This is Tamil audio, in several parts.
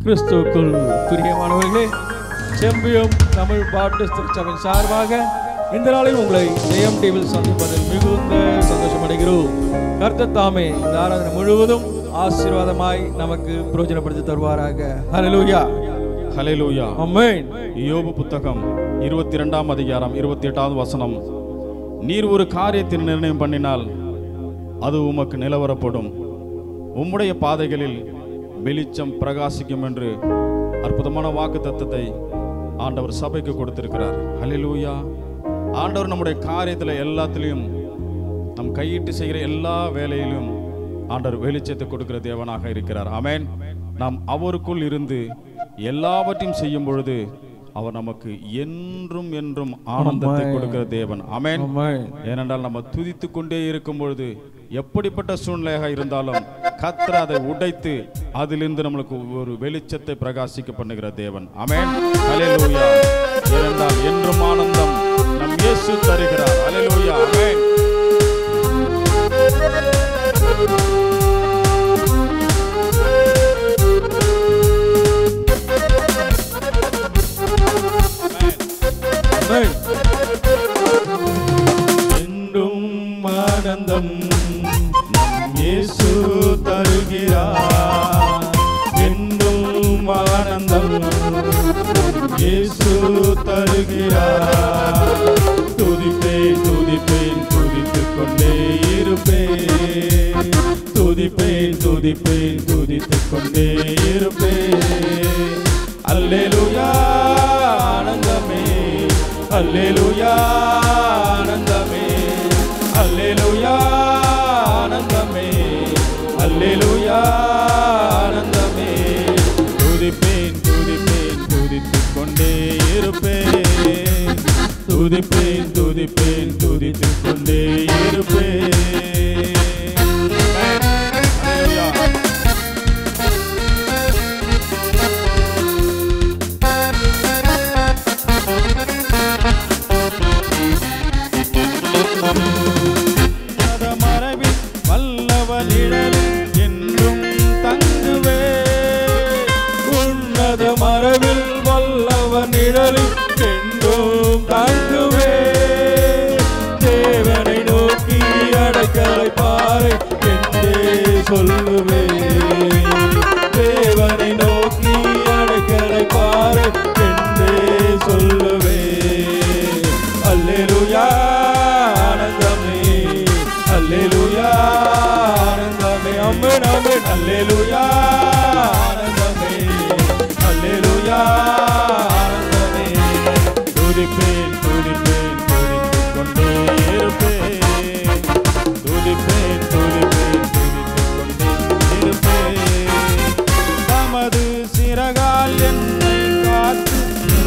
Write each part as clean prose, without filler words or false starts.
கிறிஸ்துவுக்குள் பிரியமானவர்களே, செம்பியம் தமிழ் பாப்டிஸ்ட் திருச்சபையின் சார்பாக இந்த நாளில் உங்களை ஜெயம் டிவியில் சந்திப்பதில் மிகுந்த சந்தோஷம் அடைகிறோம். கர்த்தர் தாமே இந்த ஆராதனை முழுவதும் ஆசீர்வாதமாய் நமக்கு பிரயோஜனப்படுத்தி தருவாராக. ஹல்லேலூயா, ஹல்லேலூயா, ஆமென். யோபு புத்தகம் 22ஆம் அதிகாரம் 28வது வசனம். நீர் ஒரு காரியத்தை நிர்ணயம் பண்ணினால் அது உமக்கு நிலவரப்படும், உம்முடைய பாதைகளில் வெளிச்சம் பிரகாசிக்கும் என்று அற்புதமான வாக்கு தத்தத்தை ஆண்டவர் சபைக்கு கொடுத்திருக்கிறார். ஹல்லேலூயா. ஆண்டவர் நம்முடைய காரியத்தில் எல்லாத்திலையும் நம் கையிட்டு செய்கிற எல்லா வேலையிலும் ஆண்டவர் வெளிச்சத்தை கொடுக்கிற தேவனாக இருக்கிறார். ஆமென். நாம் அவருக்குள் இருந்து எல்லாவற்றையும் செய்யும் பொழுது அவர் நமக்கு என்றும் என்றும் ஆனந்தத்தை கொடுக்கிற தேவன். ஆமென். ஏனென்றால் நம்ம துதித்து கொண்டே இருக்கும் பொழுது எப்படிப்பட்ட சூழ்நிலையாக இருந்தாலும் கர்த்தர் அதை உடைத்து அதிலிருந்து நம்மளுக்கு ஒரு வெளிச்சத்தை பிரகாசிக்க பண்ணுகிற தேவன். ஆமென். ஹல்லேலூயா. ஏனென்றால் என்றும் ஆனந்தம் நம் இயேசு தருகிறார். ஹல்லேலூயா. ஆமென். என்றும் ஆனந்தம் இயேசு தருகிறார். என்றும் ஆனந்தம் இயேசு தருகிறார். துதிப்பேன் துதிப்பேன் துதித்துக் கொண்டே இருப்பேன். துதிப்பேன் துதிப்பேன் துதித்துக் கொண்டே இருப்பேன். அல்லேலூயா ஆனந்தமே, அல்லேலூயா ஆனந்தமே, அல்லேலூயா ஆனந்தமே, அல்லேலூயா ஆனந்தமே. துதிப்பேன் துதிப்பேன் துதித்துக் கொண்டே இருப்பேன். துதிப்பேன் துதிப்பேன் துதித்துக் கொண்டே இருப்பேன். மரபில் வல்லவன் நிழலில் என்றும் தங்குவே. உன்னத மரபில் வல்லவன் நிழலில் என்றும் தங்குவே. தேவனை நோக்கி அடைக்கலை பாறை என்றே சொல்லுவே. தேவனை நோக்கி அடைக்கலை பாறை என்றே சொல்லுவே. அல்லேலூயா ஆனந்தமே, அல்லேலூயா ஆனந்தமே, ஆமென் ஆமென். அல்லேலூயா ஆனந்தமே, அல்லேலூயா ஆனந்தமே. துதிப்பேன் துதிப்பேன் துதித்துக் கொண்டே இருப்பேன். துதிப்பேன் துதிப்பேன் துதித்துக் கொண்டே இருப்பேன். தமது சிறகால் என்னை காத்து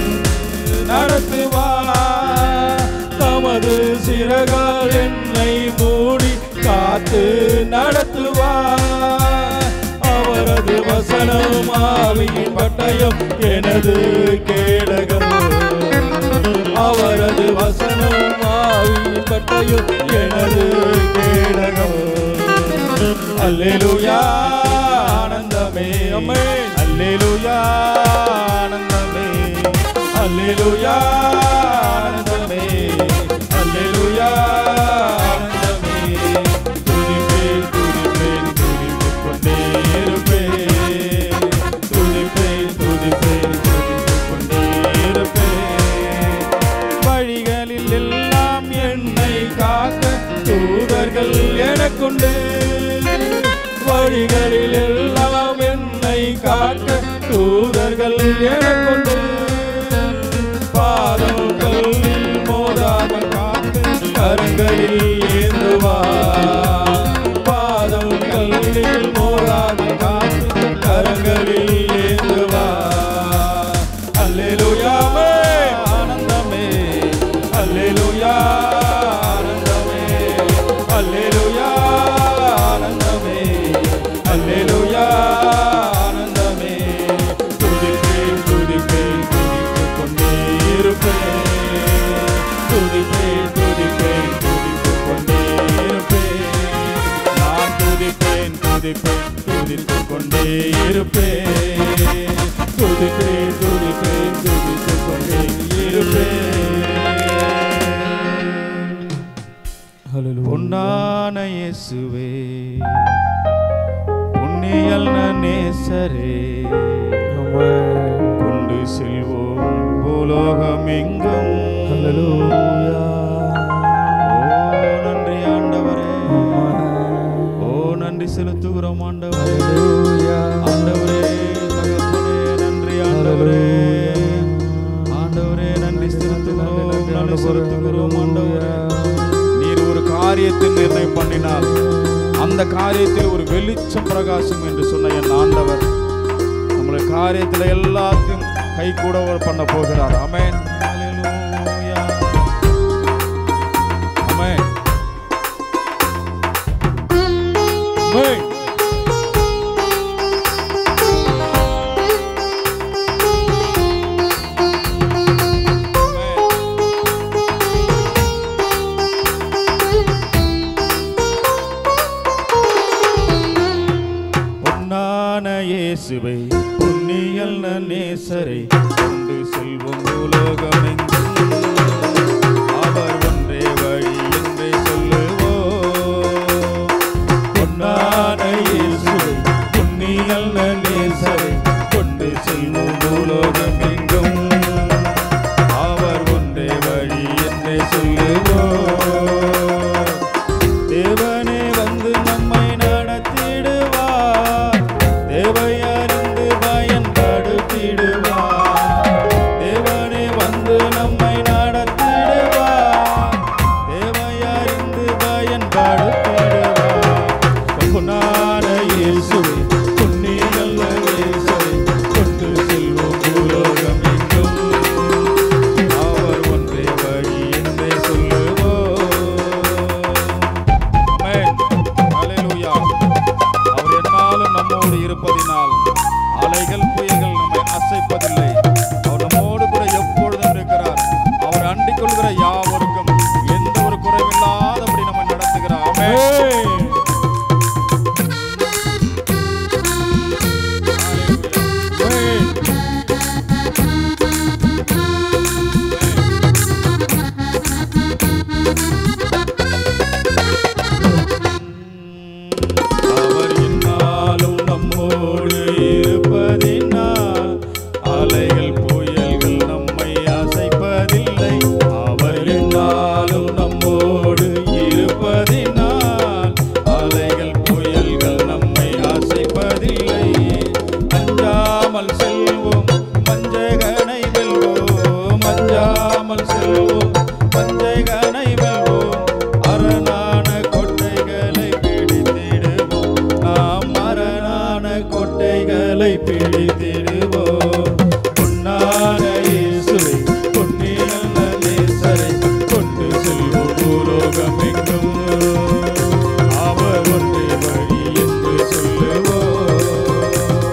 நடத்துவார். தமது சிறகால் என்னை மூடி காத்து நடத்துவார். அவரது வசனம் ஆவியின் பட்டயம் எனது கேடகம். அவரது வசனம் ஆவியின் பட்டயம் எனது கேடகம். அல்லேலூயா ஆனந்தமே, ஆமென். அல்லேலூயா ஆனந்தமே, அல்லேலூயா ஆனந்தமே, அல்லேலூயா ஆனந்தமே. துதிப்பேன் துதிப்பேன் துதித்துக் கொண்டே இருப்பேன். துதிப்பேன் துதிப்பேன் துதித்துக் கொண்டே இருப்பேன். வழிகளில் எல்லாம் என்னை காக்க தூதர்கள் எனக்குண்டு. வழிகளில் எல்லாம் என்னை காக்க தூதர்கள் எனக்குண்டு. பாதம் கல்லில் மோதாமல் காத்து கரங்களில் ஏந்துவார். பாதம் கல்லில் மோதாமல் காத்து கரங்களில் ஏந்துவார். அல்லேலூயா ஆனந்தமே, அல்லேலூயா ஆனந்தமே, அல்லேலூயா ஆனந்தமே, அல்லேலூயா ஆனந்தமே. துதிப்பேன் துதிப்பேன் துதித்துக் கொண்டே இருப்பேன். துதிப்பேன் துதிப்பேன் துதித்துக் கொண்டே இருப்பேன். நான் துதிப்பேன் துதிப்பேன் துதித்துக் கொண்டே இருப்பேன், துதிப்பேன் துதிப்பேன் துதித்துக் கொண்டே இருப்பேன். பொன்னான இயேசுவே, புண்ணியல் நேசரே, கொண்டு செல்வோம் பூலோகம் எங்கும். நன்றி ஆண்டவரே, ஓ நன்றி செலுத்துகிறோம் ஆண்டவரே, ஆண்டவரே தகப்பனே நன்றி ஆண்டவரே, ஆண்டவரே நன்றி செலுத்துகிறோம், நன்றி செலுத்துகிறோம் ஆண்டவரே. நீர் ஒரு காரியத்தை நிர்ணயம் பண்ணினால் அந்த காரியத்தில் ஒரு வெளிச்சம் பிரகாசம் என்று சொன்ன என் ஆண்டவர் நம்மளை காரியத்தில் எல்லாத்தையும் கை கூட பண்ண போகிறார். ஆமென், ஹல்லேலூயா, ஆமென், ஆமென். இயேசுவை புண்ணியல் நேசரை கொண்டு செல்வோம் உலகமெங்கும். அவர் ஒன்றே வழி என்றே சொல்லுவோம். பொன்னான இயேசுவை புண்ணியல் நேசரை கொண்டு செல்வோம் உலகமெங்கும். அவர் ஒன்றே வழி என்றே சொல்லுவோம். தேவனே வந்து நம்மை நடத்திடுவார், தேவையறிந்து பயன்படுத்திடுவார். தேவனே வந்து நம்மை நடத்திடுவார், தேவையறிந்து பயன்படுத்திடுவார். பொன்னான இயேசுவே புண்ணியல் நேசரை கொண்டு செல்வோம் பூலோகம் எங்கும். அவர் ஒன்றே வழி என்றே சொல்லுவோம். ஆமென், ஹல்லேலூயா. அவர் என்னாலும் நம்மோடு இருப்பதினால் அலைகள் புயல்கள் நம்மை அசைப்பதில்லை. அவர் நம்மோடு கூட எப்பொழுதும் இருக்கிறார். அவர் அண்டிக் கொள்கிற யாவருக்கும் எந்த ஒரு குறைவில்லாதபடி நம்ம நடத்துகிறார். ஆமென். அவர் என்னாலும் நம்மோடு இருப்பதினால் அலைகள் புயல்கள் நம்மை அசைப்பதில்லை. அவர் என்னாலும் நம்மோடு இருப்பதினால் அலைகள் புயல்கள் நம்மை அசைப்பதில்லை. அஞ்சாமல் செல்வோம் வஞ்சகனை வெல்வோம், அஞ்சாமல் செல்வோம் வஞ்சகனை வெல்வோம். அரணான கொட்டைகளை பிடித்திடுவோம், நாம் அரணான கொட்டைகளை பிடித்திடுவோம். பொன்னான இயேசுவை புண்ணியல் நேசரை கொண்டு செல்வோம் பூலோகம் எங்கும். அவர் ஒன்றே வழி என்று சொல்லுவோம்.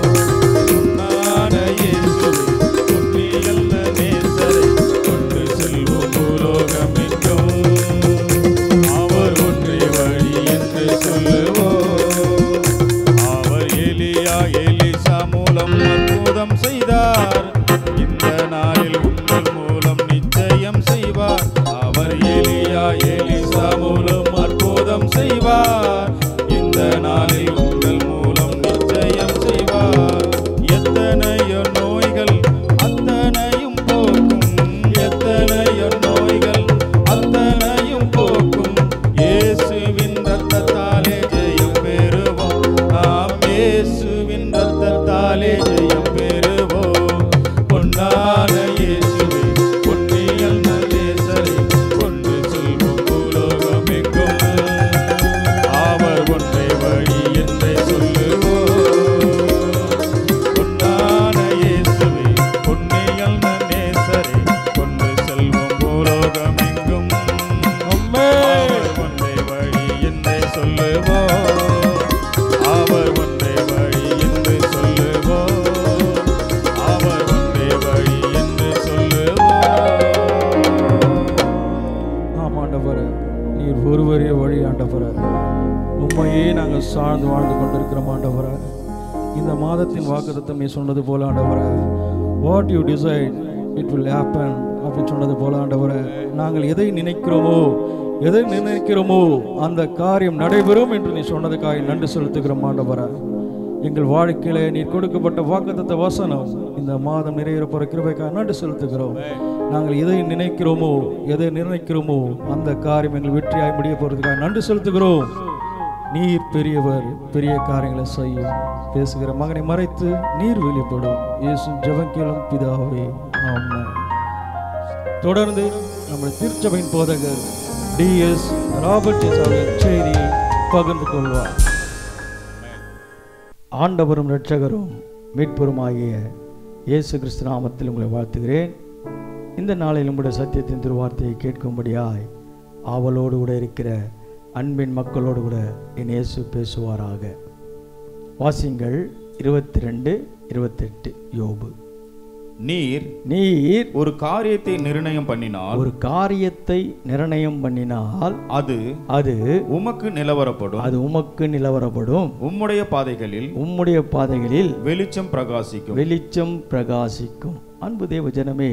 பொன்னான இயேசுவை புண்ணியல் நேசரை கொண்டு செல்வோம் பூலோகம் எங்கும். அவர் ஒன்றே வழி என்று சொல்லுவோம். அவர் எலியா எலிசா மூலம் அற்புதம் செய்தார், இந்த நாளில் உங்கள் மூலம் நிச்சயம் செய்வார். அவர் எலியா எலிசா மூலம் அற்புதம் செய்வார், இந்த நாளில் உங்கள் மூலம் நிச்சயம் செய்வார். எத்தனையோ நோய்கள் அத்தனையும் போக்கும், எத்தனையோ நோய்கள் அத்தனையும் போக்கும். இயேசுவின் இரத்தத்தாலே ஜெயம் பெறுவோம், நாம் இயேசுவின் இரத்தத்தாலே ஜெயம் பெறுவோம். பொன்னான இயேசுவே புண்ணியல் நேசரை கொண்டு செல்வோம் பூலோகம் எங்கும். அவர் ஒன்றே வழி என்றே சொல்லுவோம். பொன்னான இயேசுவே புண்ணியல் நேசரை கொண்டு செல்வோம் பூலோகம் எங்கும். அவர் ஒன்றே வழி என்றே சொல்லுவோம். அவர் ஒன்றே வழி என்று சொல்லுவோம். அவர் ஒன்றே வழி என்று சொல்லுவோம். ஆம் ஆண்டவரே, நீர் ஒருவரே வழி ஆண்டவரே. உண்மையே நாங்கள் சார்ந்து வாழ்ந்து கொண்டிருக்கிறோம் ஆண்டவரே. இந்த மாதத்தின் வாக்குத்தத்தம் நீ சொன்னது போல ஆண்டவரே, what you decide it will happen அப்படின்னு சொன்னது போல ஆண்டவரே, நாங்கள் எதை நினைக்கிறோமோ அந்த காரியம் நடைபெறும் என்று நீ சொன்னதுக்காக நன்றி செலுத்துகிறோம் ஆண்டவரே. எங்கள் வாழ்க்கையில நீர் கொடுக்கப்பட்ட வாக்குத்தத்த வசனம் இந்த மாதம் நிறைவேறப்போற கிருபைக்காக நன்றி செலுத்துகிறோம். நாங்கள் எதை நிர்ணயிக்கிறோமோ அந்த காரியம் எங்கள் வெற்றியாய் முடிய போறதுக்காக நன்றி செலுத்துகிறோம். நீர் பெரியவர், பெரிய காரியங்களை செய்யும். பேசுகிற மகனை மறைத்து நீர் வெளிப்படும். இயேசு ஜெபம் பிதாவே, ஆமென். தொடர்ந்து நம்முடைய திருச்சபையின் போதகர் டிஎஸ் ராபர்ட் அவர்கள் செய்தியை பகிர்ந்து கொள்வார். ஆண்டவரும் இரட்சகரும் மீட்பருமாகிய இயேசு கிறிஸ்து நாமத்தில் உங்களை வாழ்த்துகிறேன். இந்த நாளில் உங்களுடைய சத்தியத்தின் திருவார்த்தையை கேட்கும்படியாய் ஆவலோடு கூட இருக்கிற அன்பின் மக்களோடு கூட என் இயேசு பேசுவாராக. வாசிங்கள் 22:28. யோபு. நீர் ஒரு காரியத்தை நிர்ணயம் பண்ணினால் அது உமக்கு நிலவரப்படும். உம்முடைய பாதைகளில் வெளிச்சம் பிரகாசிக்கும். அன்பு தேவ ஜனமே,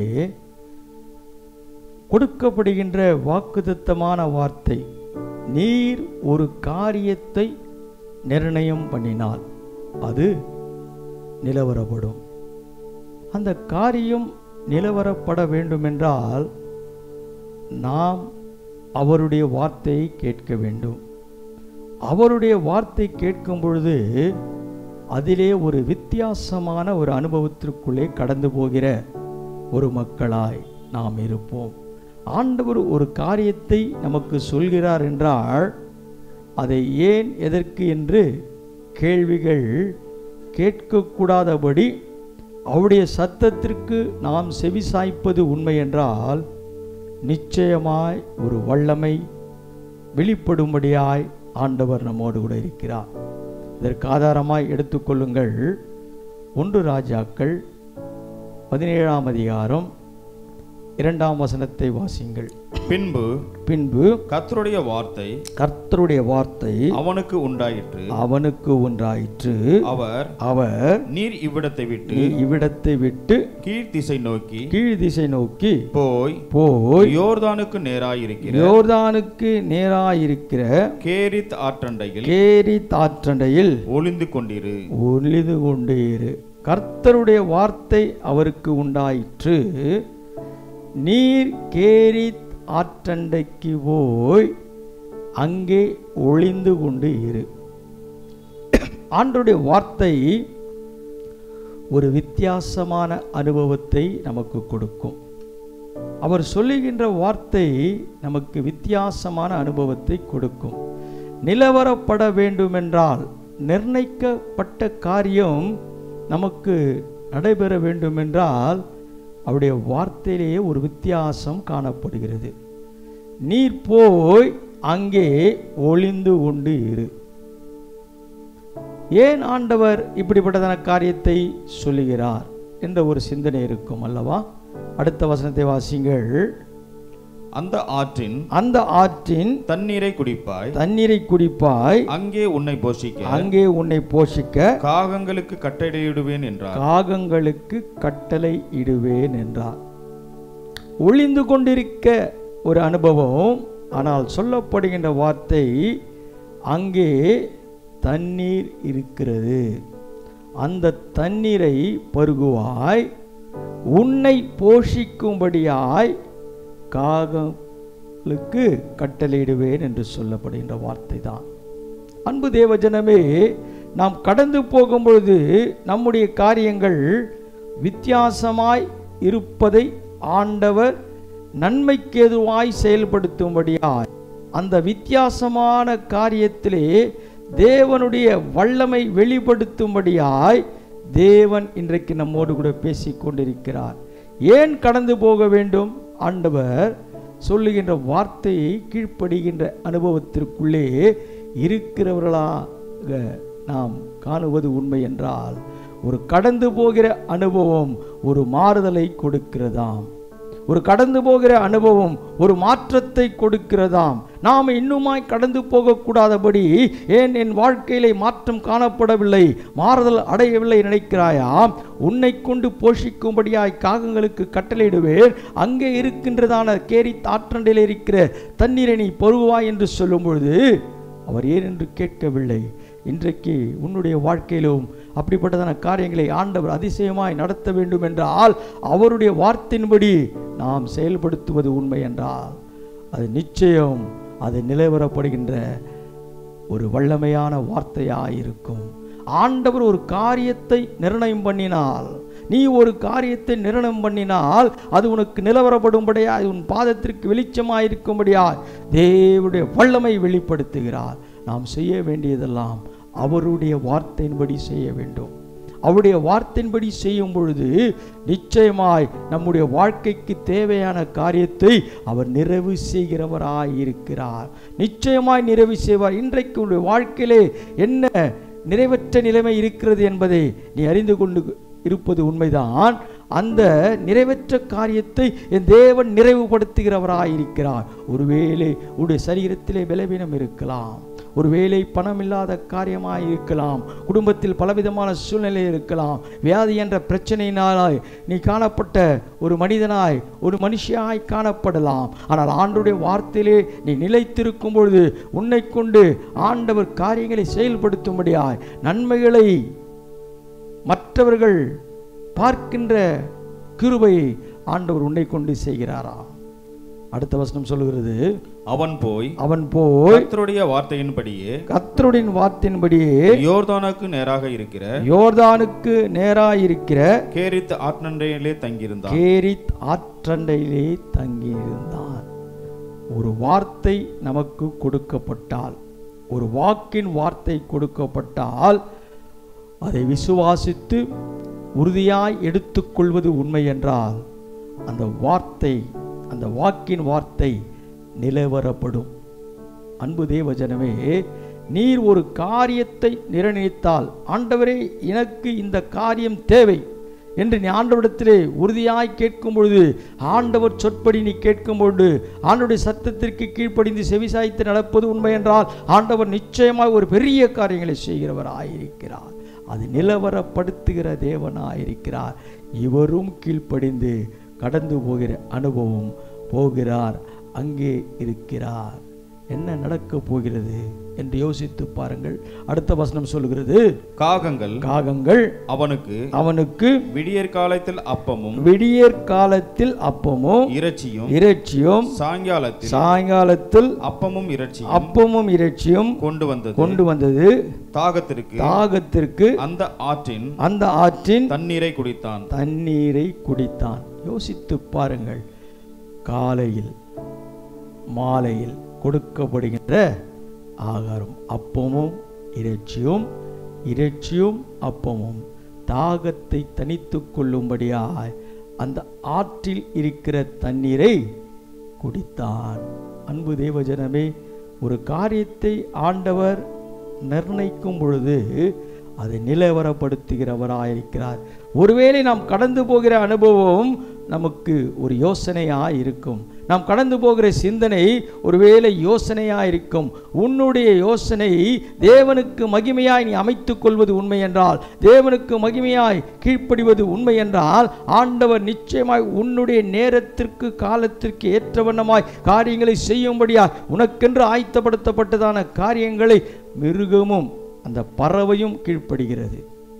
கொடுக்கப்படுகின்ற வாக்குத்தத்தமான வார்த்தை, நீர் ஒரு காரியத்தை நிர்ணயம் பண்ணினால் அது நிலவரப்படும். அந்த காரியம் நிலவரப்பட வேண்டுமென்றால் நாம் அவருடைய வார்த்தையை கேட்க வேண்டும். அவருடைய வார்த்தை கேட்கும் பொழுது அதிலே ஒரு வித்தியாசமான ஒரு அனுபவத்திற்குள்ளே கடந்து போகிற ஒரு மக்களாய் நாம் இருப்போம். ஆண்டவர் ஒரு காரியத்தை நமக்கு சொல்கிறார் என்றால் அதை ஏன் எதற்கு என்று கேள்விகள் கேட்கக்கூடாதபடி அவருடைய சத்தத்திற்கு நாம் செவிசாய்ப்பது உண்மை என்றால் நிச்சயமாய் ஒரு வல்லமை வெளிப்படும்படியாய் ஆண்டவர் நம்மோடு கூட இருக்கிறார். இதற்கு ஆதாரமாய் எடுத்துக்கொள்ளுங்கள். 1 ராஜாக்கள் 17ஆம் அதிகாரம் 2ஆம் வசனத்தை வாசிங்கள். பின்பு கர்த்தருடைய வார்த்தை அவனுக்கு உண்டாயிற்று. அவர் நீர் இவ்விடத்தை விட்டு கீழ் திசை நோக்கி போய் யோர்தானுக்கு நேராயிருக்கிற கேரித் ஆற்றண்டையில் ஒளிந்து கொண்டிரு. கர்த்தருடைய வார்த்தை அவருக்கு உண்டாயிற்று. நீர் கேரித் ஆற்றண்டைக்கு போய் அங்கே ஒளிந்து கொண்டு இரு. ஆண்டவருடைய வார்த்தை ஒரு வித்தியாசமான அனுபவத்தை நமக்கு கொடுக்கும். அவர் சொல்லுகின்ற வார்த்தை நமக்கு வித்தியாசமான அனுபவத்தை கொடுக்கும். நிலவரப்பட வேண்டுமென்றால், நிர்ணயிக்கப்பட்ட காரியம் நமக்கு நடைபெற வேண்டுமென்றால் அவருடைய வார்த்தையிலேயே ஒரு வித்தியாசம் காணப்படுகிறது. நீர் போய் அங்கே ஒளிந்து கொண்டு இரு. ஏன் ஆண்டவர் இப்படிப்பட்டதான காரியத்தை சொல்லுகிறார் என்ற ஒரு சிந்தனை இருக்கும் அல்லவா? அடுத்த வசனத்தை வாசிங்கள். அந்த ஆற்றின் தண்ணீரை குடிப்பாய், அங்கே உன்னை போஷிக்க காகங்களுக்கு கட்டளையிடுவேன் என்றார். ஒளிந்து கொண்டிருக்க ஒரு அனுபவம். ஆனால் சொல்லப்படுகின்ற வார்த்தை, அங்கே தண்ணீர் இருக்கிறது, அந்த தண்ணீரை பருகுவாய், உன்னை போஷிக்கும்படியாய் காகங்களுக்கு கட்டளையிடுவேன் என்று சொல்லப்படுகின்ற வார்த்தை தான். அன்பு தேவஜனமே, நாம் கடந்து போகும்பொழுது நம்முடைய காரியங்கள் வித்தியாசமாய் இருப்பதை ஆண்டவர் நன்மைக்கேதுவாய் செயல்படுத்தும்படியாய், அந்த வித்தியாசமான காரியத்திலே தேவனுடைய வல்லமை வெளிப்படுத்தும்படியாய் தேவன் இன்றைக்கு நம்மோடு கூட பேசிக் கொண்டிருக்கிறார். ஏன் கடந்து போக வேண்டும்? ஆண்டவர் சொல்லுகின்ற வார்த்தையை கீழ்ப்படுகின்ற அனுபவத்திற்குள்ளே இருக்கிறவர்களாக நாம் காணுவது உண்மை என்றால், ஒரு கடந்து போகிற அனுபவம் ஒரு மாறுதலை கொடுக்கிறதாம், ஒரு கடந்து போகிற அனுபவம் ஒரு மாற்றத்தை கொடுக்கிறதாம். நாம் இன்னுமாய் கடந்து போகக்கூடாதபடி, ஏன் என் வாழ்க்கையிலே மாற்றம் காணப்படவில்லை, மாறுதல் அடையவில்லை நினைக்கிறாயாம், உன்னை கொண்டு போஷிக்கும்படியாய் காகங்களுக்கு கட்டளையிடுவேன், அங்கே இருக்கின்றதான கேரித் ஆற்றண்டையில் இருக்கிற தண்ணீரை நீ பருகுவாய் என்று சொல்லும் பொழுது அவர் ஏன் என்று கேட்கவில்லை. இன்றைக்கு உன்னுடைய வாழ்க்கையிலும் அப்படிப்பட்டதான காரியங்களை ஆண்டவர் அதிசயமாய் நடத்த வேண்டும் என்றால், அவருடைய வார்த்தையின்படி நாம் செயல்படுத்துவது உண்மை என்றால், அது நிச்சயம் அது நிலைவரப்படுகின்ற ஒரு வல்லமையான வார்த்தையாயிருக்கும். ஆண்டவர் ஒரு காரியத்தை நிர்ணயம் பண்ணினால், நீ ஒரு காரியத்தை நிர்ணயம் பண்ணினால், அது உனக்கு நிலவரப்படும்படியாய், உன் பாதத்திற்கு வெளிச்சமாயிருக்கும்படியாய் தேவனுடைய வல்லமை வெளிப்படுத்துகிறார். நாம் செய்ய வேண்டியதெல்லாம் அவருடைய வார்த்தையின்படி செய்ய வேண்டும். அவருடைய வார்த்தையின்படி செய்யும் பொழுது நிச்சயமாய் நம்முடைய வாழ்க்கைக்கு தேவையான காரியத்தை அவர் நிறைவு செய்கிறவராயிருக்கிறார். நிச்சயமாய் நிறைவு செய்வார். இன்றைக்கு உன்னுடைய வாழ்க்கையிலே என்ன நிறைவற்ற நிலைமை இருக்கிறது என்பதை நீ அறிந்து கொண்டு இருப்பது உண்மைதான். அந்த நிறைவேற்ற காரியத்தை என் தேவன் நிறைவுபடுத்துகிறவராயிருக்கிறார். ஒருவேளை உடைய சரீரத்திலே பலவீனம் இருக்கலாம், ஒருவேளை பணம் இல்லாத காரியமாய் இருக்கலாம், குடும்பத்தில் பலவிதமான சூழ்நிலை இருக்கலாம், வியாதி என்ற பிரச்சனையினாலாய் நீ காணப்பட்ட ஒரு மனிதனாய் ஒரு மனுஷியாய் காணப்படலாம். ஆனால் ஆண்டவருடைய வார்த்தையிலே நீ நிலைத்திருக்கும் பொழுது உன்னை கொண்டு ஆண்டவர் காரியங்களை செயல்படுத்தும்படியாய் நன்மைகளை மற்றவர்கள் பார்க்கின்ற கிருபையை ஆண்டவர் உன்னை கொண்டு செய்கிறாரா. அடுத்த வசனம் சொல்லுகிறது, அவன் போய் கர்த்தருடைய வார்த்தையின்படியே யோர்தானுக்கு நேராக இருக்கிற கேரித் ஆற்றண்டையிலே தங்கியிருந்தான். ஒரு வார்த்தை நமக்கு கொடுக்கப்பட்டால், ஒரு வாக்கின் வார்த்தை கொடுக்கப்பட்டால், அதை விசுவாசித்து உறுதியாய் எடுத்துக்கொள்வது உண்மை என்றால், அந்த வார்த்தை, அந்த வாக்கின் வார்த்தை நிலைவரப்படும். அன்பு தேவஜனமே, நீர் ஒரு காரியத்தை நிர்ணயித்தால், ஆண்டவரே எனக்கு இந்த காரியம் தேவை என்று நீ ஆண்டவரிடத்திலே உறுதியாய் கேட்கும் பொழுது, ஆண்டவர் சொற்படி நீ கேட்கும் பொழுது, ஆண்டவருடைய சத்தத்திற்கு கீழ்ப்படிந்து செவிசாய்த்து நடப்பது உண்மை என்றால், ஆண்டவர் நிச்சயமாய் ஒரு பெரிய காரியங்களை செய்கிறவராயிருக்கிறார். அது நிலவரப்படுத்துகிற தேவனாயிருக்கிறார். இவரும் கீழ்ப்படிந்து கடந்து போகிற அனுபவம் போகிறார், அங்கே இருக்கிறார். என்ன நடக்க போகிறது என்று யோசித்து பாருங்கள். அடுத்த வசனம் சொல்லுகிறது, காகங்கள் அவனுக்கு விடியற் காலத்தில் அப்பமும் இறைச்சியும் சாயங்காலத்தில் அப்பமும் இறைச்சியும் கொண்டு வந்தது. தாகத்திற்கு அந்த ஆற்றின் தண்ணீரை குடித்தான். யோசித்து பாருங்கள். காலையில் மாலையில் கொடுக்கப்படுகின்ற ஆகாரம் அப்பமும் இறைச்சியும் அப்பமும் தாகத்தை தணித்து கொள்ளும்படியாய் அந்த ஆற்றில் இருக்கிற தண்ணீரை குடித்தான். அன்பு தேவஜனமே, ஒரு காரியத்தை ஆண்டவர் நிர்ணயிக்கும் பொழுது அதை நிலவரப்படுத்துகிறவராயிருக்கிறார். ஒருவேளை நாம் கடந்து போகிற அனுபவம் நமக்கு ஒரு யோசனையாக இருக்கும். நாம் கடந்து போகிற சிந்தனை ஒருவேளை யோசனையாக இருக்கும். உன்னுடைய யோசனை தேவனுக்கு மகிமையாய் நீ அமைத்துக் கொள்வது உண்மை என்றால், தேவனுக்கு மகிமையாய் கீழ்ப்படிவது உண்மை என்றால், ஆண்டவர் நிச்சயமாய் உன்னுடைய நேரத்திற்கு காலத்திற்கு ஏற்றவண்ணமாய் காரியங்களை செய்யும்படியாய் உனக்கென்று ஆயத்தப்படுத்தப்பட்டதான காரியங்களை மிருகமும் அந்த பறவையும் கீழ்ப்படுகிறது.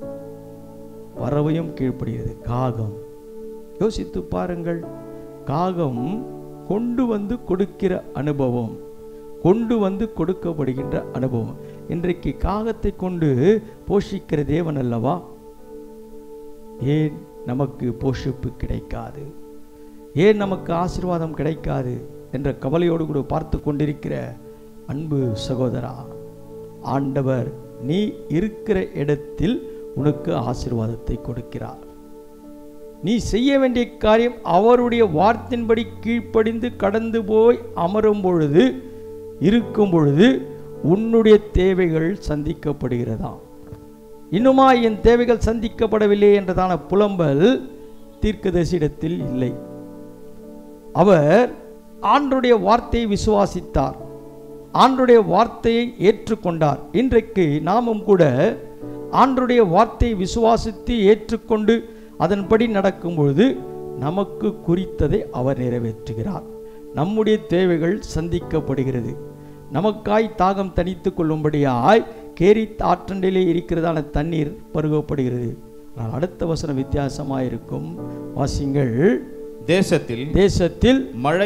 காகம், யோசித்து பாருங்கள். காகம் கொண்டு வந்து கொடுக்கிற அனுபவம், கொண்டு வந்து கொடுக்கப்படுகின்ற அனுபவம். இன்றைக்கு காகத்தை கொண்டு போஷிக்கிற தேவன் அல்லவா? ஏன் நமக்கு போஷிப்பு கிடைக்காது, ஏன் நமக்கு ஆசீர்வாதம் கிடைக்காது என்ற கவலையோடு கூட பார்த்து கொண்டிருக்கிற அன்பு சகோதரா, ஆண்டவர் நீ இருக்கிற இடத்தில் உனக்கு ஆசீர்வாதத்தை கொடுக்கிறார். நீ செய்ய வேண்டிய காரியம் அவருடைய வார்த்தையின்படி கீழ்ப்படிந்து கடந்து போய் அமரும் பொழுது, இருக்கும் பொழுது உன்னுடைய தேவைகள் சந்திக்கப்படுகிறதா? இன்னுமா என் தேவைகள் சந்திக்கப்படவில்லை என்றதான புலம்பல் தீர்க்கதரிசியிடத்தில் இல்லை. அவர் ஆண்டவருடைய வார்த்தையை விசுவாசித்தார், ஆண்டவருடைய வார்த்தையை ஏற்றுக்கொண்டார். இன்றைக்கு நாமும் கூட ஆண்டவருடைய வார்த்தையை விசுவாசித்து ஏற்றுக்கொண்டு அதன்படி நடக்கும் பொழுது நமக்கு குறித்ததை அவர் நிறைவேற்றுகிறார். நம்முடைய தேவைகள் சந்திக்கப்படுகிறது. நமக்காய் தாகம் தணித்து கொள்ளும்படியாய் கேரித் ஆற்றண்டிலே இருக்கிறதான தண்ணீர் பருகப்படுகிறது. ஆனால் அடுத்த வசனம் வித்தியாசமாயிருக்கும். வாசிங்கள். தேசத்தில் மழை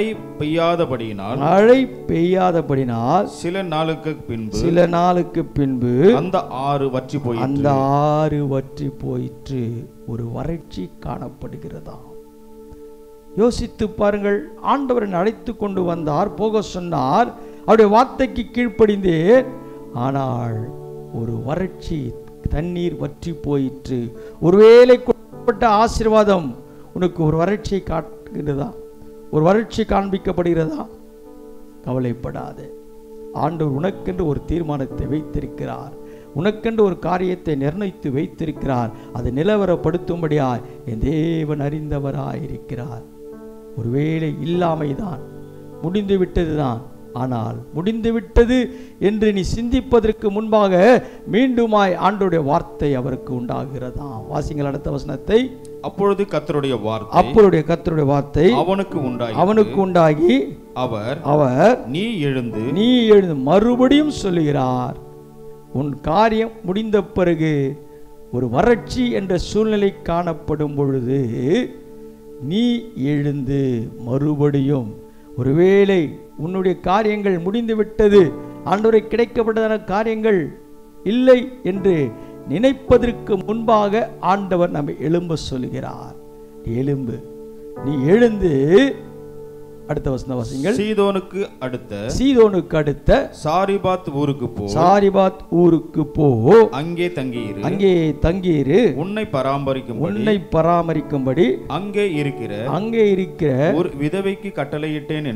பெய்யாதபடியினால் சில நாளுக்கு பின்பு அந்த ஆறு வற்றி போயிற்று. ஒரு வறட்சி காணப்படுகிறதா? யோசித்து பாருங்கள். ஆண்டவரை அழைத்து கொண்டு வந்தார், போக சொன்னார், அவருடைய வார்த்தைக்கு கீழ்ப்படிந்தேன். ஆனால் ஒரு வறட்சி, தண்ணீர் வற்றி போயிற்று. ஒருவேளை கொடுக்கப்பட்ட ஆசீர்வாதம் உனக்கு ஒரு வறட்சியை காட்டுகிறதா? ஒரு வறட்சி காண்பிக்கப்படுகிறதா? கவலைப்படாதே. ஆண்டவர் உனக்கென்று ஒரு தீர்மானத்தை வைத்திருக்கிறார், உனக்கென்று ஒரு காரியத்தை நிர்ணயித்து வைத்திருக்கிறார். அதை நிலவரப்படுத்தும்படியாய் என் தேவன் அறிந்தவராயிருக்கிறார். ஒருவேளை இல்லாமைதான், முடிந்து விட்டதுதான். ஆனால் முடிந்துவிட்டது என்று நீ சிந்திப்பதற்கு முன்பாக மீண்டுமாய் ஆண்டவருடைய வார்த்தை அவருக்கு உண்டாகிறதா? வாசிங்கள் அடுத்த வசனத்தை. அப்பொழுது கர்த்தருடைய வார்த்தை அவனுக்கு உண்டாகி அவர் நீ எழுந்து மறுபடியும் சொல்லுகிறார். உன் காரியம் முடிந்த பிறகு ஒரு வறட்சி என்ற சூழ்நிலை காணப்படும் பொழுது நீ எழுந்து மறுபடியும், ஒருவேளை உன்னுடைய காரியங்கள் முடிந்துவிட்டது, ஆண்டவரை கிடைக்கப்பட்டதான காரியங்கள் இல்லை என்று நினைப்பதற்கு முன்பாக ஆண்டவர் நம்மை எழும்ப சொல்கிறார். எழும்பு, நீ எழுந்து. அடுத்த வசனம் வாசிங்கள். சீதோனுக்கு அடுத்த சாரிபாத் ஊருக்கு போ. அங்கே தங்கியிரு. உன்னை பராமரிக்கும்படி அங்கே இருக்கிற ஒரு விதவைக்கு கட்டளையிட்டேன்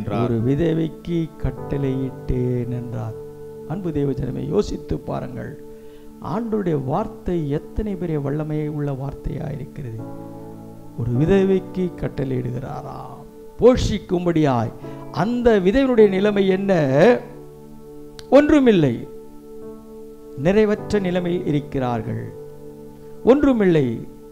என்றார். அன்பு தேவஜனமே, யோசித்து பாருங்கள். ஆண்டவருடைய வார்த்தை எத்தனை பெரிய வல்லமை உள்ள வார்த்தையாக இருக்கிறது. ஒரு விதவைக்கு கட்டளையிடுகிறாரா? போஷிக்கும்படியாய். அந்த விதவையுடைய நிலைமை என்ன? ஒன்றுமில்லை, நிறைவற்ற நிலைமையில் இருக்கிறார்கள். ஒன்றுமில்லை.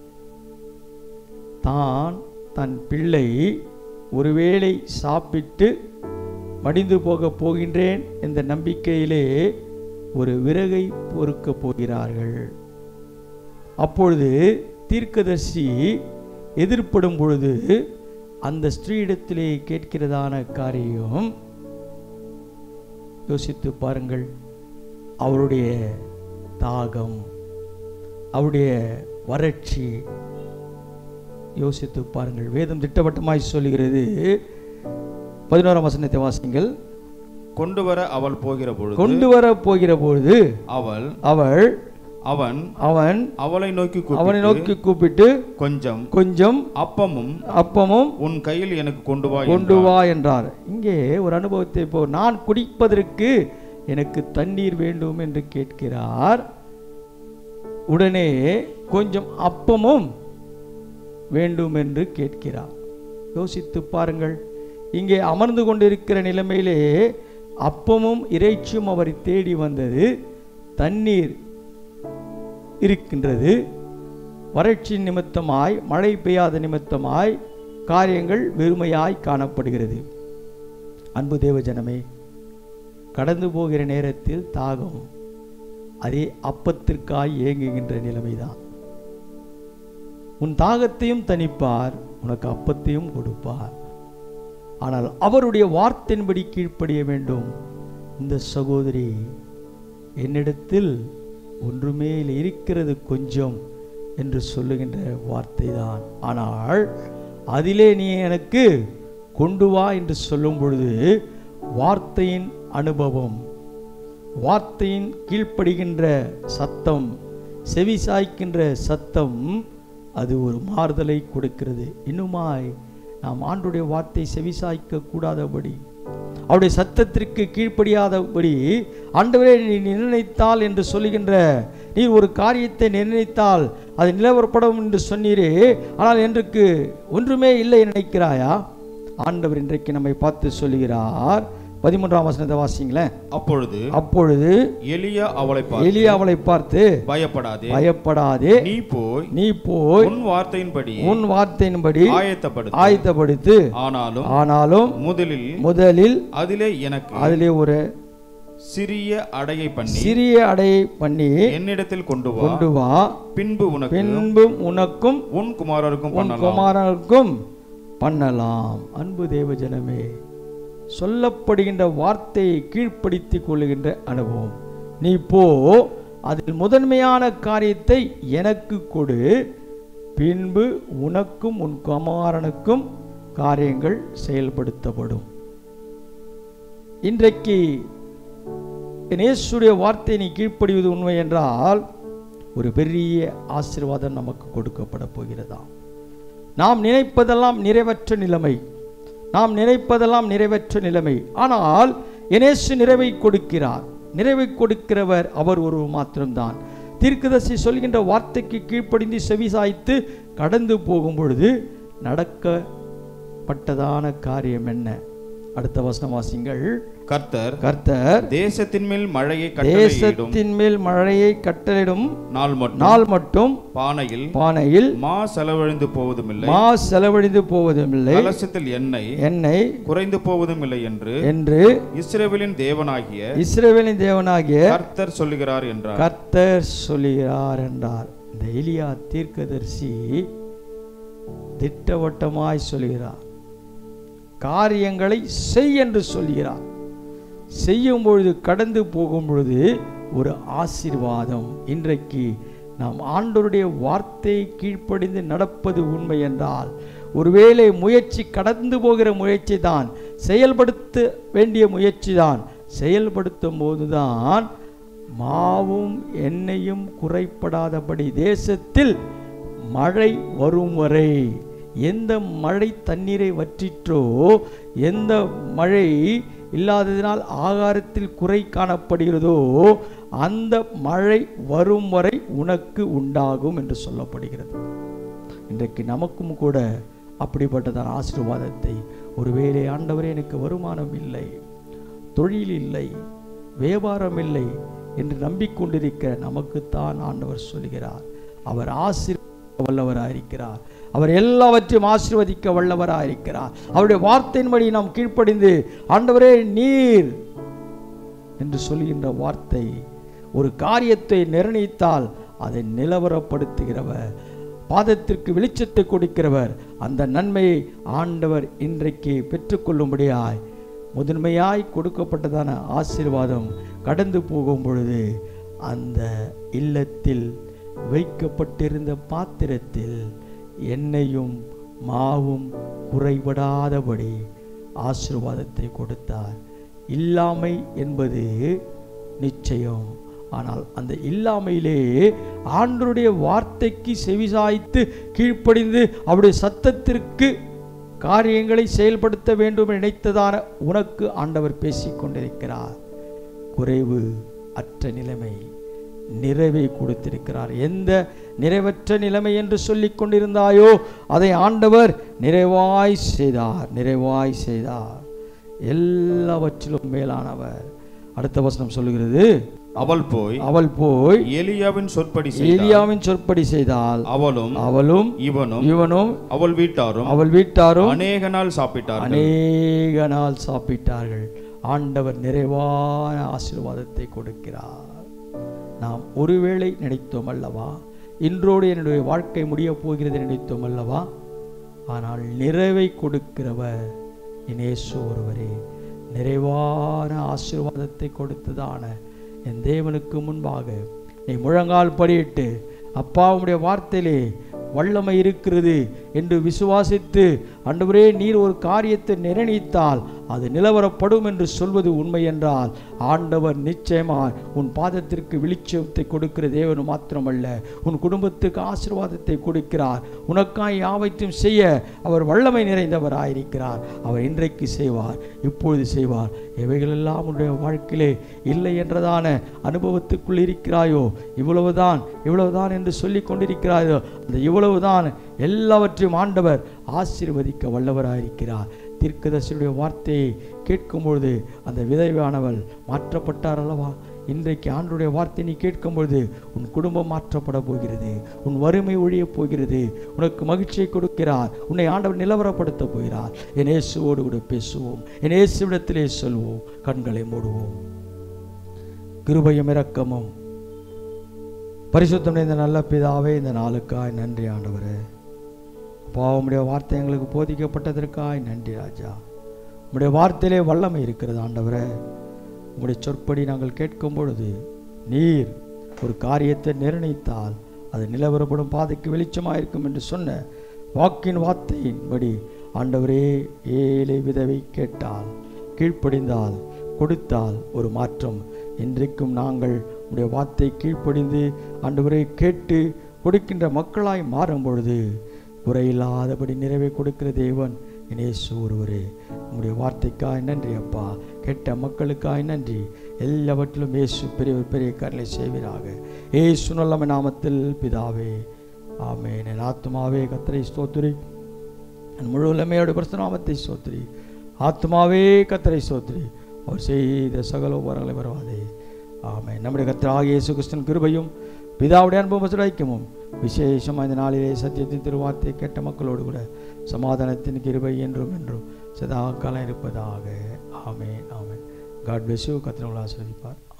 தன் பிள்ளை ஒருவேளை சாப்பிட்டு மடிந்து போகின்றேன் என்ற நம்பிக்கையிலே ஒரு விறகை பொறுக்க போகிறார்கள். அப்பொழுது தீர்க்கதரிசி எதிர்ப்படும் பொழுது அந்த ஸ்திரீயிடத்திலே கேட்கிறதான காரியம் யோசித்து பாருங்கள். அவருடைய தாகம், அவருடைய வறட்சி யோசித்து பாருங்கள். வேதம் திட்டவட்டமாய் சொல்லுகிறது. 11ஆம் வசனத்தை வாசிங்கள். கொண்டு வர போகிற பொழுது அவன் அவளை நோக்கி கூப்பிட்டு கொஞ்சம் அப்பமும் உன் கையில் எனக்கு கொண்டு வா என்றார். இங்கே ஒரு அனுபவத்தை, இப்போ நான் குடிப்பதற்கு எனக்கு தண்ணீர் வேண்டும் என்று கேட்கிறார். உடனே கொஞ்சம் அப்பமும் வேண்டும் என்று கேட்கிறார். யோசித்து பாருங்கள். இங்கே அமர்ந்து கொண்டிருக்கிற நிலைமையிலே அப்பமும் இறைச்சியும் அவரை தேடி வந்தது. தண்ணீர் இருக்கின்றது. வறட்சி நிமித்தமாய், மழை பெய்யாத நிமித்தமாய் காரியங்கள் வெறுமையாய் காணப்படுகிறது. அன்பு தேவஜனமே, கடந்து போகிற நேரத்தில் தாகம், அதே அப்பத்திற்காய் ஏங்குகின்ற நிலைமைதான். உன் தாகத்தையும் தணிப்பார், உனக்கு அப்பத்தையும் கொடுப்பார். ஆனால் அவருடைய வார்த்தையின்படி கீழ்ப்படிய வேண்டும். இந்த சகோதரி, என்னிடத்தில் ஒன்றுமே இருக்கிறது கொஞ்சம் என்று சொல்லுகின்ற வார்த்தை தான். ஆனால் அதிலே நீ எனக்கு கொண்டு வா என்று சொல்லும் பொழுது வார்த்தையின் அனுபவம், வார்த்தையின் கீழ்ப்படுகின்ற சத்தம், செவி சாய்க்கின்ற சத்தம், அது ஒரு மாறுதலை கொடுக்கிறது. இன்னுமாய் நாம் ஆண்டுடைய வார்த்தை செவிசாய்க்க கூடாதபடி, அவருடைய சத்தத்திற்கு கீழ்ப்படியாதபடி, ஆண்டவரே நீ நிர்ணயித்தால் என்று சொல்லுகின்ற, நீ ஒரு காரியத்தை நிர்ணயித்தால் அது நிலவரப்படும் என்று சொன்னீரே, ஆனால் எனக்கு ஒன்றுமே இல்லை நினைக்கிறாயா? ஆண்டவர் இன்றைக்கு நம்மை பார்த்து சொல்லுகிறார். 13ஆம் வசனத்தை வாசிங்களேன். அப்பொழுது எலியா அவளை பார்த்து பயப்படாதே, நீ போய் உன் வார்த்தையின்படி ஆயத்தப்படுத்து. ஆனாலும் முதலில் அதிலே ஒரு சிறிய அடையை பண்ணி என்னிடத்தில் கொண்டு வா. பின்பு உனக்கும் உன் குமாரருக்கும் பண்ணலாம். அன்பு தேவஜனமே, சொல்லப்படுகின்ற வார்த்தையை கீழ்ப்படுத்திக் கொள்ளுகின்ற அனுபவம். நீ போ, அதில் முதன்மையான காரியத்தை எனக்கு கொடு, பின்பு உனக்கும் உன் குமாரனுக்கும் காரியங்கள் செயல்படுத்தப்படும். இன்றைக்கு இயேசுடைய வார்த்தை நீ கீழ்ப்படிவது உண்மை என்றால் ஒரு பெரிய ஆசீர்வாதம் நமக்கு கொடுக்கப்பட போகிறதா. நாம் நினைப்பதெல்லாம் நிறைவற்ற நிலைமை, ஆனால் இயேசு நிறைவை கொடுக்கிறவர் அவர் ஒரு மாத்திரம்தான். தீர்க்கதரிசி சொல்கின்ற வார்த்தைக்கு கீழ்ப்படிந்து செவிசாய்த்து கடந்து போகும் பொழுது நடக்கப்பட்டதான காரியம் என்ன? அடுத்த வசனம் வாசிங்கள். கர்த்தர் தேசத்தின் மேல் மழையை கட்டளையிடும் நாள் மட்டும் பானையில் மா செலவழிந்து போவதுமில்லை, கலசத்தில் எண்ணெய் குறைந்து போவதுமில்லை என்று இஸ்ரவேலின் தேவனாகிய கர்த்தர் சொல்லுகிறார் என்றார். இந்த எலியா தீர்க்கதரிசி திட்டவட்டமாய் சொல்லுகிறார். காரியங்களை செய் என்று சொல்கிறார். செய்யும் பொழுது, கடந்து போகும் பொழுது ஒரு ஆசீர்வாதம். இன்றைக்கு நாம் ஆண்டவருடைய வார்த்தையை கீழ்ப்படிந்து நடப்பது உண்மை என்றால், ஒருவேளை முயற்சி கடந்து போகிற முயற்சி தான், செயல்படுத்த வேண்டிய முயற்சி தான், செயல்படுத்தும் போதுதான் மாவும் எண்ணெயும் குறைப்படாதபடி தேசத்தில் மழை வரும் வரை, எந்த மழை தண்ணீரை வற்றிற்றோ, எந்த மழை இல்லாததினால் ஆகாரத்தில் குறை காணப்படுகிறதோ, அந்த மழை வரும் வரை உனக்கு உண்டாகும் என்று சொல்லப்படுகிறது. இன்றைக்கு நமக்கும் கூட அப்படிப்பட்டதான ஆசீர்வாதத்தை, ஒருவேளை ஆண்டவரே எனக்கு வருமானம் இல்லை, தொழில் இல்லை, வியாபாரம் இல்லை என்று நம்பிக்கொண்டிருக்கிற நமக்குத்தான் ஆண்டவர் சொல்கிறார். அவர் வல்லவராயிருக்கிறார். அவர் எல்லாவற்றையும் ஆசீர்வதிக்க வல்லவராயிருக்கிறார். அவருடைய வார்த்தையின்படி நாம் கீழ்ப்படிந்து, ஆண்டவரே நீர் என்று சொல்கின்ற வார்த்தை ஒரு காரியத்தை நிர்ணயித்தால் அதை நிலவரப்படுத்துகிறவர், பாதத்திற்கு வெளிச்சத்தை கொடுக்கிறவர். அந்த நன்மையை ஆண்டவர் இன்றைக்கு பெற்றுக்கொள்ளும்படியாய் முதன்மையாய் கொடுக்கப்பட்டதான ஆசீர்வாதம் கடந்து போகும் பொழுது, அந்த இல்லத்தில் வைக்கப்பட்டிருந்த பாத்திரத்தில் எண்ணெயும் மாவும் குறைபடாதபடி ஆசீர்வாதத்தை கொடுத்தார். இல்லாமை என்பது நிச்சயம், ஆனால் அந்த இல்லாமையிலே ஆண்டவருடைய வார்த்தைக்கு செவிசாய்த்து கீழ்ப்படிந்து அவருடைய சத்தத்திற்கு காரியங்களை செயல்படுத்த வேண்டும் நினைத்ததான உனக்கு ஆண்டவர் பேசிக்கொண்டிருக்கிறார். குறைவு அற்ற நிலைமை நிறைவை கொடுத்திருக்கிறார். எந்த நிறைவற்ற நிலைமை என்று சொல்லிக் கொண்டிருந்தாயோ அதை ஆண்டவர் நிறைவாய் செய்தார். எல்லாவற்றிலும் மேலானவர். அடுத்த வசனம் சொல்லுகிறது, அவள் போய் எலியாவின் சொற்படி செய்தால் அவளும் இவனும் அவள் வீட்டாரும் அநேக நாள் சாப்பிட்டார்கள். ஆண்டவர் நிறைவான ஆசீர்வாதத்தை கொடுக்கிறார். நாம் ஒருவேளை நினைத்தோம் அல்லவா, இன்றோடு என்னுடைய வாழ்க்கை முடிய போகிறது நினைத்தோம் அல்லவா, ஆனால் நிறைவை கொடுக்கிறவர் இயேசு ஒருவரே. நிறைவான ஆசீர்வாதத்தை கொடுத்ததான என் தேவனுக்கு முன்பாக நீ முழங்கால் படியிட்டு, அப்பாவுடைய வார்த்தையிலே வல்லமை இருக்கிறது என்று விசுவாசித்து, ஆண்டவரே நீர் ஒரு காரியத்தை நிர்ணயித்தால் அது நிலவரப்படும் என்று சொல்வது உண்மை என்றால், ஆண்டவர் நிச்சயமாய் உன் பாதத்திற்கு வெளிச்சத்தை கொடுக்கிற தேவன் மாத்திரமல்ல, உன் குடும்பத்துக்கு ஆசீர்வாதத்தை கொடுக்கிறார். உனக்காய் யாவையும் செய்ய அவர் வல்லமை நிறைந்தவராயிருக்கிறார். அவர் இன்றைக்கு செய்வார், இப்பொழுது செய்வார். எவைகளெல்லாம் உன்னுடைய வாழ்க்கையிலே இல்லை என்றதான அனுபவத்துக்குள் இருக்கிறாயோ, இவ்வளவுதான் என்று சொல்லி கொண்டிருக்கிறாயோ, அந்த இவ்வளவுதான் எல்லாவற்றையும் ஆண்டவர் ஆசீர்வதிக்க வல்லவராயிருக்கிறார். தீர்க்கதரிசியுடைய வார்த்தையை கேட்கும் பொழுது அந்த விதவையானவள் மாற்றப்பட்டார் அல்லவா? இன்றைக்கு ஆண்டவருடைய வார்த்தை நீ கேட்கும் பொழுது உன் குடும்பம் மாற்றப்பட போகிறது, உன் வறுமை ஒழிய போகிறது, உனக்கு மகிழ்ச்சியை கொடுக்கிறார், உன்னை ஆண்டவர் நிலவரப்படுத்த போகிறார். என் இயேசுவோடு கூட பேசுவோம், என் இயேசுவிடத்திலே சொல்வோம். கண்களை மூடுவோம். கிருபையும் இரக்கமும் பரிசுத்தம் இந்த நல்ல பிதாவே, இந்த நாளுக்காய் நன்றி ஆண்டவரே. அப்பா, உம்முடைய வார்த்தை எங்களுக்கு போதிக்கப்பட்டதற்காய் நன்றி ராஜா. உம்முடைய வார்த்தையிலே வல்லமை இருக்கிறது ஆண்டவரே. உம்முடைய சொற்படி நாங்கள் கேட்கும் பொழுது நீர் ஒரு காரியத்தை நிர்ணயித்தால் அது நிலவரப்படும் பாதைக்கு வெளிச்சமாக இருக்கும் என்று சொன்ன வாக்கின் வார்த்தையின்படி ஆண்டவரே, ஏழை விதவை கேட்டால், கீழ்ப்படிந்தால், கொடுத்தால் ஒரு மாற்றம். இன்றைக்கும் நாங்கள் உடைய வார்த்தை கீழ்ப்படிந்து ஆண்டவரே கேட்டு கொடுக்கின்ற மக்களாய் மாறும் பொழுது குறையில்லாதபடி நிறைவே கொடுக்கிற தேவன் இயேசு ஒருவரே. உங்களுடைய வார்த்தைக்காய் நன்றி அப்பா. கேட்ட மக்களுக்காய் நன்றி. எல்லாவற்றிலும் இயேசு பெரிய பெரிய காரியங்களை செய்வீராக. இயேசு நல்ல நாமத்தில் பிதாவே, ஆமென். என் ஆத்துமாவே கர்த்தரை ஸ்தோத்திரி, என் முழு உலமையோட பரிசுத்த நாமத்தை ஸ்தோத்திரி. ஆத்துமாவே கர்த்தரை ஸ்தோத்திரி, அவர் செய்த சகல உபகாரங்களை மறவாதே. ஆமென். நம்முடைய கர்த்தராகிய இயேசு கிறிஸ்துவின் கிருபையும் பிதாவுடைய அன்பும் ஐக்கியமும் விசேஷமாக இந்த நாளிலே சத்தியத்தின் திருவார்த்தையை கேட்ட மக்களோடு கூட சமாதானத்தின் கிருபை என்றும் என்றும் சதா காலம் இருப்பதாக. ஆமென், ஆமென். God bless you. கர்த்தர் உங்களை ஆசீர்வதிப்பார்.